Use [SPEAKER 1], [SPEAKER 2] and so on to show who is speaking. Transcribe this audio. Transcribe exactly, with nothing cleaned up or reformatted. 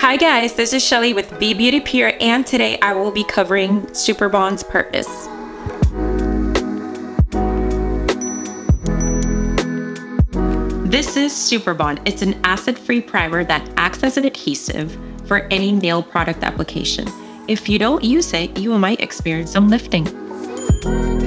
[SPEAKER 1] Hi guys, this is Chelly with Be Beauty Pure, and today I will be covering Super Bond's purpose. This is Super Bond. It's an acid-free primer that acts as an adhesive for any nail product application. If you don't use it, you might experience some lifting.